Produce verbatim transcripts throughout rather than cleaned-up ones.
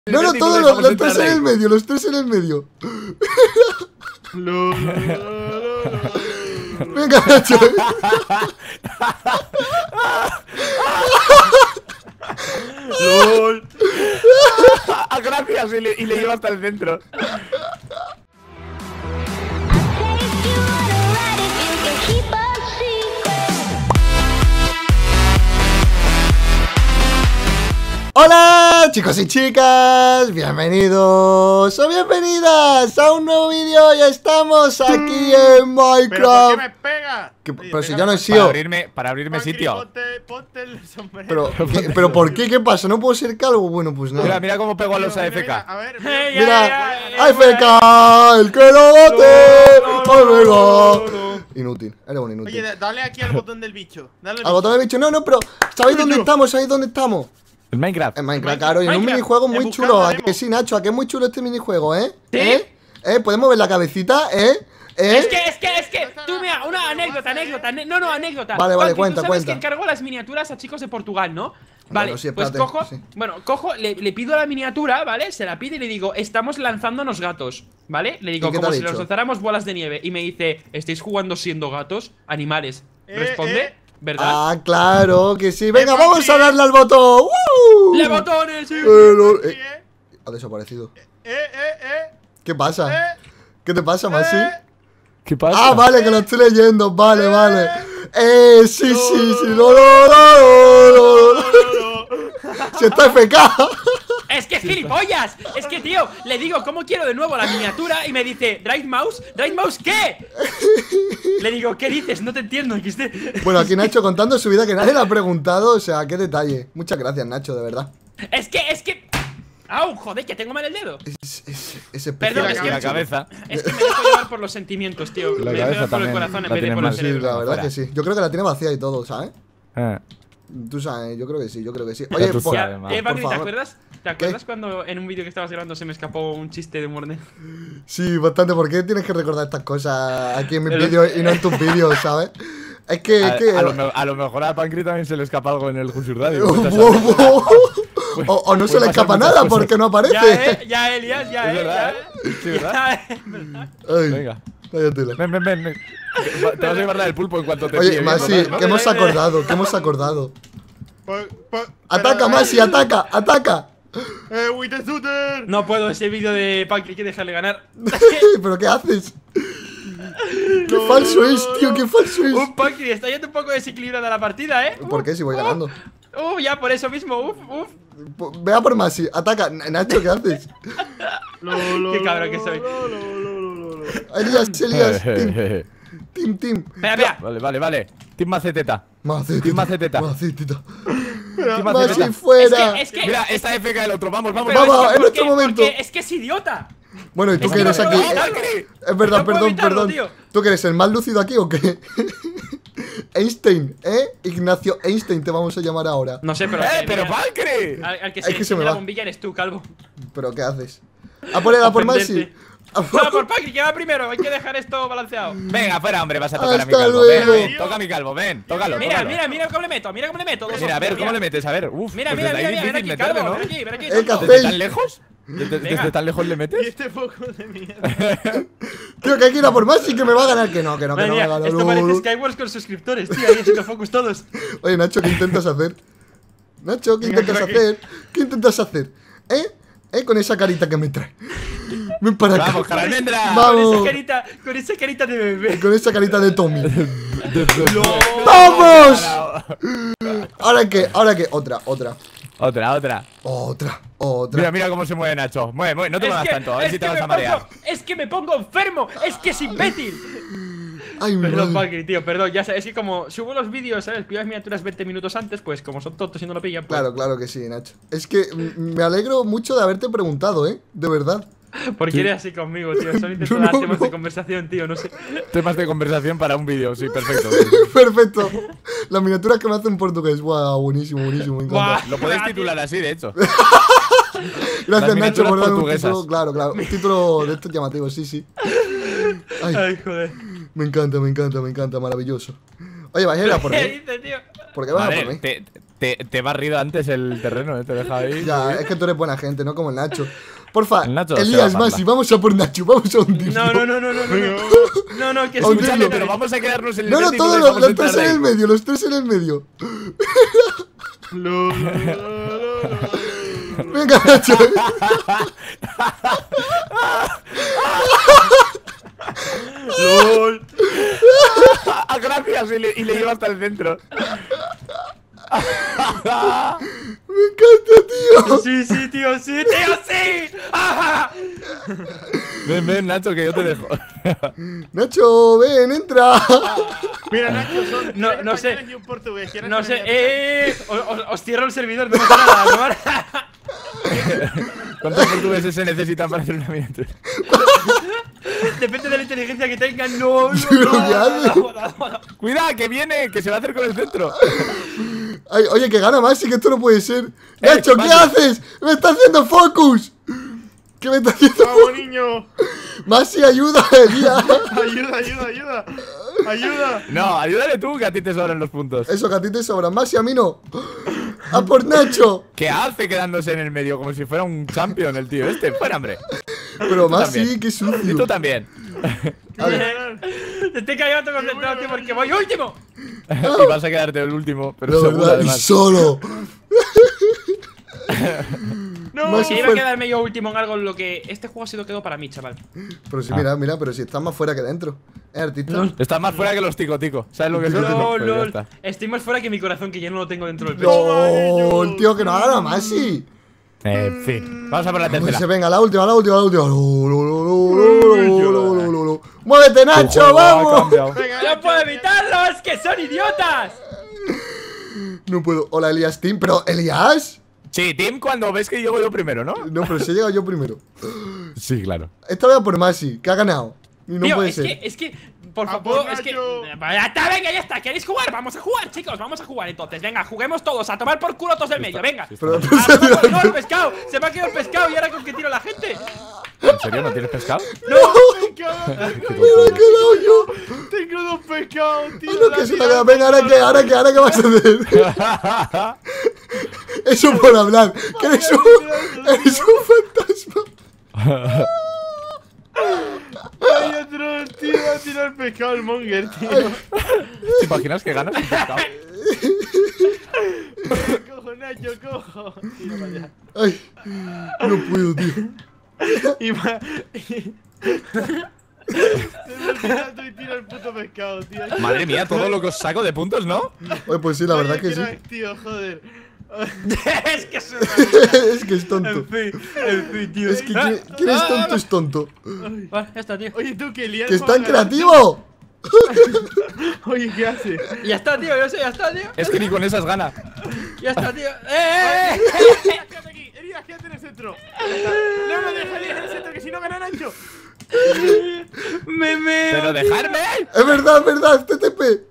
No, no, todos los, los tres en el medio, los tres en el medio. Venga, Nacho. ¡Lol! Gracias, y le, y le lleva hasta el centro. Hola chicos y chicas, bienvenidos o bienvenidas a un nuevo vídeo. Ya estamos aquí en Minecraft. ¿Pero por qué me pega? ¿Qué, Oye, pero si pega ya no he la- sido. Para abrirme, para abrirme Macri, sitio. Ponte, ponte el sombrero. Pero, ¿qué- pero ¿por qué? ¿Qué pasa? ¿No puedo ser calvo? Bueno, pues Mira, nada. mira cómo pego a los Mira, A F mira, K. A ver, Hey, Mira, ya, ya, ya, A F K, el que lo bate. ¡Ay, venga! Inútil, eres un inútil. Oye, da- dale aquí al botón del bicho. Dale al Al botón del bicho, no, no, pero ¿sabéis dónde estamos? ¿Sabéis dónde estamos? El Minecraft. En Minecraft, Minecraft, claro, y en un Minecraft. minijuego muy En buscar chulo. la ¿A demo. que sí, Nacho? ¿A que es muy chulo este minijuego, eh? ¿Sí? ¿Eh? ¿Eh? ¿Podemos ver la cabecita? ¿Eh? ¿Eh? Es que, es que, es que, tú mira, una anécdota, anécdota, ane- no, no, anécdota. Vale, vale, Juanqui, cuenta, tú sabes cuenta. que encargo las miniaturas a chicos de Portugal, ¿no? Vale, Bueno, sí, pues espérate, cojo, sí. bueno, cojo, le, le pido la miniatura, ¿vale? Se la pide y le digo, estamos lanzándonos gatos, ¿vale? Le digo, ¿Y qué te como ha si dicho? los lanzáramos bolas de nieve. Y me dice, ¿estáis jugando siendo gatos? Animales. Eh, Responde, eh. ¿verdad? Ah, claro que sí. Venga, Macri. vamos a darle al botón. ¡Woo! ¡Le botones! sí! Eh, lo- Sí, eh, eh. Ha desaparecido. Eh, eh, eh. ¿Qué pasa? Eh, ¿Qué te pasa, Masi? eh. ¿Qué pasa? Ah, vale, que lo estoy leyendo. Vale, vale. Eh, sí, sí, sí. No, no, no, no, no, no. Si está F K. ¡Es que gilipollas! Es que, tío, le digo, ¿cómo quiero de nuevo la miniatura? Y me dice, ¿Drive Mouse? ¿Drive Mouse qué? Le digo, ¿qué dices? No te entiendo, X D. Bueno, aquí Nacho contando su vida que nadie le ha preguntado. O sea, qué detalle. Muchas gracias, Nacho, de verdad. Es que, es que... ¡Au, joder, que tengo mal el dedo! Es, es, es especial. Perdón, Y es que- la cabeza. Es que me dejo llevar por los sentimientos, tío. La Me dejo cabeza llevar por el también corazón en la vez de tiene por el mal. Sí, cerebro. la verdad Fuera. que sí. Yo creo que la tiene vacía y todo, ¿sabes? Eh. Tú sabes, yo creo que sí, yo creo que sí. Ya Oye, tú por, sabes. Ya, man. eh, por Macri, ¿te favor. acuerdas? ¿Te acuerdas cuando en un vídeo que estabas grabando se me escapó un chiste de humor negro? Sí, bastante. ¿Por qué tienes que recordar estas cosas aquí en mis Pero- vídeos y no en tus vídeos, ¿sabes? Es que, A, es que. a lo, me- a lo mejor a Pancri también se le escapa algo en el Jusur Radio. Oh, Vete a wow, saber. wow. O, o no se puede le pasar escapa muchas nada cosas. porque no aparece. Ya, eh, ya, Elias, ya, Es eh, verdad, ya, ¿eh? Sí, ¿verdad? ya, eh, ¿verdad? Ay, Venga. cállate. Ven, ven, ven. ven. Te vas a llevar la del pulpo en cuanto te Oye, pille, Masi, bien, ¿no? que hemos acordado, que hemos acordado. Pa- pa- Ataca, pero, Masi, eh, ataca, ataca. Eh, with the shooter. No puedo, ese vídeo de Pancri hay que dejarle ganar. ¿Pero qué haces? Qué falso es, tío, qué falso es. Un Pancri, está yendo un poco desequilibrada la partida, ¿eh? ¿Por qué si voy ganando? Uh, ya por eso mismo, uf, uf. Po- Vea por Masi, ataca. Nacho, ¿qué haces? Lo, lo, Qué cabrón que soy. lo, lo, lo, lo, lo, lo. Elías, Elías, team, team, team. Espera, espera. Vale, vale, vale. Team Maceteta. Macetita. Team Maceteta. Macetita. Team Masi, Maceteta. fuera. Es que, es que. Mira, esta F K del otro. Vamos, vamos, pero vamos, es que, en ¿por nuestro qué? momento. Porque es que es idiota. Bueno, ¿y tú Es que que eres no aquí? puedo Eh, evitarlo. Es verdad, No puedo perdón, evitarlo, perdón. tío. ¿Tú que eres el más lúcido aquí o qué? Einstein, ¿eh? Ignacio Einstein te vamos a llamar ahora. No sé, pero. ¡Eh, eh, pero mira, Pancri! Al, al que Es se, que se enciende me la va. bombilla eres tú, calvo. ¿Pero qué haces? A por él, a por Masi. Ofenderte. A No, por- por Pancri, que va primero. Hay que dejar esto balanceado. Venga, fuera, hombre, vas a tocar a mi Hasta calvo. Ven, luego. ven, toca a mi calvo, ven, tócalo. Mira, tócalo. mira, mira cómo le meto, mira cómo le meto. dos Mira, a ver, hostias, ¿cómo le mira. metes? A ver, uff. Mira, pues mira, desde mira, ahí mira, es ven difícil aquí, meterle, calvo, ¿no? ven aquí, ven aquí. Eh, tonto. café. ¿Desde tan lejos? ¿Desde, Venga. desde tan lejos le metes? Este poco de mierda. Tío, que hay que ir a por Masi que me va a ganar. Que no, que no, que Madre no me mía, va a ganar. esto parece Skywars con suscriptores, tío. Ahí haciendo focus todos. Oye, Nacho, ¿qué intentas hacer? Nacho, ¿qué Venga, intentas por aquí. hacer? ¿Qué intentas hacer? ¿Eh? ¿Eh? Con esa carita que me trae. Ven para acá. Vamos, caramendra. Vamos. Con esa carita, con esa carita de bebé. Con esa carita de Tommy. ¡No! ¡Vamos! ¿Ahora qué? ¿Ahora qué? Otra, otra. Otra, otra. Otra, otra. Mira, mira cómo se mueve Nacho. Mueve, mueve, no te muevas tanto, a ver es si te que vas me a marear. pongo- es que me pongo enfermo. Es que es imbécil. Ay, mi Perdón, madre. Pancri, tío, perdón. Ya sabes, es que como subo los vídeos, ¿sabes? Pido las miniaturas veinte minutos antes, pues como son tontos y no lo pillan, pues. Claro, claro que sí, Nacho. Es que mm, me alegro mucho de haberte preguntado, ¿eh? De verdad. ¿Por qué eres así conmigo, tío? Solo intento No, dar no, temas no. de conversación, tío, no sé. Temas de conversación para un vídeo, sí, perfecto. Perfecto. Las miniaturas que me hacen en portugués. Guau, buenísimo, buenísimo. Me encanta. Buah. Lo podéis Ah, tío. titular así, de hecho. Gracias, las Nacho, miniaturas por darme un portuguesas. título. Claro, claro. Un título de estos llamativos, sí, sí. Ay, Ay, joder. me encanta, me encanta, me encanta. Maravilloso. Oye, Bajera, ¿por ¿Qué qué? dices, tío? ¿Por qué A vas a por ver, mí? te, Te, te he barrido antes el terreno, ¿eh? Te he dejado ahí. Ya, es que tú eres buena gente, no como el Nacho. Porfa, El Nacho se va Elías, a Masi, vamos a por Nacho, vamos a hundirlo. No, no, no, no, no, no, no, no, no, que es A un hundirlo. Escúchame, pero vamos a quedarnos en el No, no, verde y todos dejamos los, los entrar tres en ahí. el medio, los tres en el medio. Lo, lo, lo, lo, lo. Venga, Nacho. LOL. Ah, gracias, y le, y le llevo hasta el centro. Me encanta, tío. Sí, sí, tío, sí, tío, sí. ¡Ajá! Ven, ven, Nacho, que yo te dejo. Nacho, ven, entra. Mira, Nacho, son No, tres no sé. españoles y un portugués. ¿Quieres No que sé, me- eh, os, os- os cierro el servidor, no pasa nada, ¿no? ¿Cuántos portugueses se necesitan para hacer una miniatura? Depende de la inteligencia que tengan, no, no, Pero no, ¿qué hace? no, no, no, no. ¡Cuidado, que viene! ¡Que se va a hacer con el centro! Ay, oye, que gana Masi, que esto no puede ser. Nacho, ¿qué Masi. haces? ¡Me está haciendo focus! ¿Qué me está haciendo? ¡Vamos, niño! Masi, ayuda, Elías. ¡Ayuda, ayuda, ayuda! ¡Ayuda! No, ayúdale tú, que a ti te sobran los puntos. Eso, que a ti te sobra. Masi, a mí no. ¡A por Nacho! ¿Qué hace quedándose en el medio? Como si fuera un champion el tío este. Fuera, hombre. Pero Masi, también. qué Y tú sucio. también. A ver, Te estoy callando concentrado, tío, porque voy último. Y vas a quedarte el último, pero de seguro verdad, y además. solo. ¡No! Masi Si iba a fue- quedarme yo último en algo en lo que este juego ha sido quedó para mí, chaval. Pero si, Ah. mira, mira, pero si estás más fuera que dentro. ¿Es artista? Lol. Estás más fuera que los tico tico. ¿Sabes lo que es eso? No, Pues ya lol. está. Estoy más fuera que mi corazón, que ya no lo tengo dentro del pecho. No, el tío que no haga Masi. En fin. Vamos a por la Pues tercera. se venga, la última, la última, la última. Lo, lo, lo, lo, lo, lo, lo, lo, lo. ¡Muévete, Tu Nacho! juego ha ¡Vamos! cambiado. Venga, ¡No Nacho, puedo venga. evitarlo! ¡Es que son idiotas! No puedo. Hola, Elías Team. ¿Pero Elías? Sí, Tim, cuando ves que llego yo primero, ¿no? No, pero si he llegado yo primero. Sí, claro. Esta vez a por Masi, que ha ganado. Y no Tío, puede es ser. que, es que, por A favor, por es que. Nacho. Ya está, venga, ya está. ¿Queréis jugar? Vamos a jugar, chicos. Vamos a jugar entonces. Venga, juguemos todos. A tomar por culo todos del medio, venga. Pero, Ah, no, no, el pescado. Se me ha quedado el pescado y ahora con qué tiro a la gente. ¿En serio no tienes pescado? Pescado, ¡Me he quedado yo! tengo dos pescados, tío. Ay, no, la que se te tira- ha quedado. Venga, ahora que, ahora que, ahora que vas a hacer. Eso por hablar. Que eres un, eres un fantasma. Vaya troll, tío, va a tirar el pescado al monger, tío. ¿Te imaginas que ganas un pescado? Cojo, Nacho, cojo. Tira para allá. Ay, no puedo, tío. Y va. y- Se me olvida tú y tira el puto pescado, tío. Madre mía, todo lo que os saco de puntos, ¿no? Oye, pues sí, la verdad que sí. Crack, tío, joder. Es que es una. Es que es tonto. En fin, en fin, tío. Es que quien, quien es tonto es tonto. Vale, ya está, tío. Oye, tú, que lias. ¡Que es tan creativo! Oye, ¿qué hace? Ya está, tío, yo sé, ya está, tío. Es que ni con esas ganas. Ya está, tío. ¡Eh, eh, eh! Elías, quédate aquí. Elías, quédate en el centro. No me dejes Elías en el centro, que si no gana Nacho. ¡Me meo! ¡Pero dejarme! Es verdad, es verdad, T T P.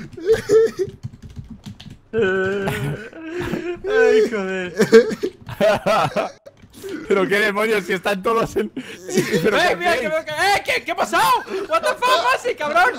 Ay, joder. Pero qué demonios, si están todos en. ¿Pero ¡Eh, qué mira, hacéis? que veo que. ¡Eh, qué, qué ha pasado! ¿What the fuck, Masi, cabrón?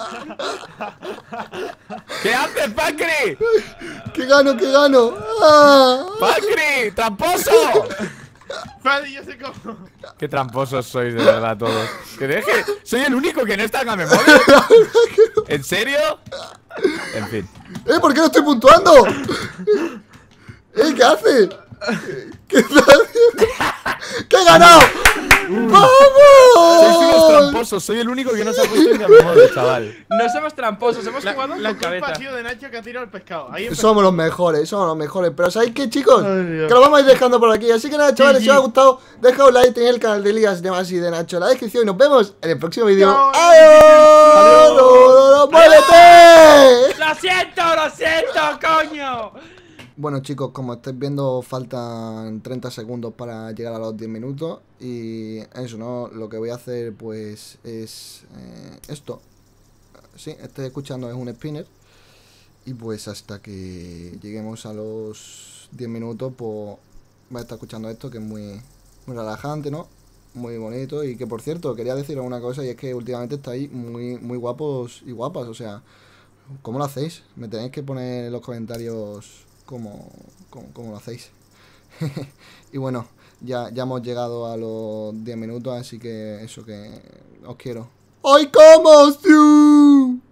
¿Qué haces, Pacri? ¡Que gano, que gano! ¡Ah! ¡Pacri! ¡Tramposo! Fadi, yo sé cómo. Qué tramposos sois, de verdad, todos. Que deje. Soy el único que no está en Game Mode. ¿En serio? En fin. ¡Eh, por qué no estoy puntuando! ¡Eh, qué hace! ¿Qué está haciendo? ¡Que he ganado! Sois unos ¡Vamos! tramposos. Soy el único que no se ha puesto en Game Mode, chaval. No somos tramposos, hemos La, jugado la con culpa ha cabeza. sido de Nacho que ha tirado el pescado. Ahí empezó. Somos los mejores, somos los mejores. Pero ¿sabéis qué, chicos? Ay, Dios. Que lo vamos a ir dejando por aquí. Así que nada, chavales, Sí, si os ha sí. gustado, deja un like, tenéis el canal de Elías, de Masi y de Nacho en la descripción. Y nos vemos en el próximo vídeo. Chao. ¡Adiós! ¡Adiós! ¡Muévete! ¡Lo siento, lo siento, coño! Bueno, chicos, como estáis viendo, faltan treinta segundos para llegar a los diez minutos. Y eso, ¿no? Lo que voy a hacer, pues, es eh, esto. Sí, estoy escuchando, es un spinner. Y pues hasta que lleguemos a los diez minutos, pues voy a estar escuchando esto, que es muy, muy relajante, ¿no? Muy bonito. Y que, por cierto, quería deciros una cosa, y es que últimamente estáis muy, muy guapos y guapas. O sea, ¿cómo lo hacéis? Me tenéis que poner en los comentarios cómo, cómo, cómo lo hacéis. Y bueno, ya, ya hemos llegado a los diez minutos, así que eso que os quiero. ¡Ay, cómo! ¡Sí!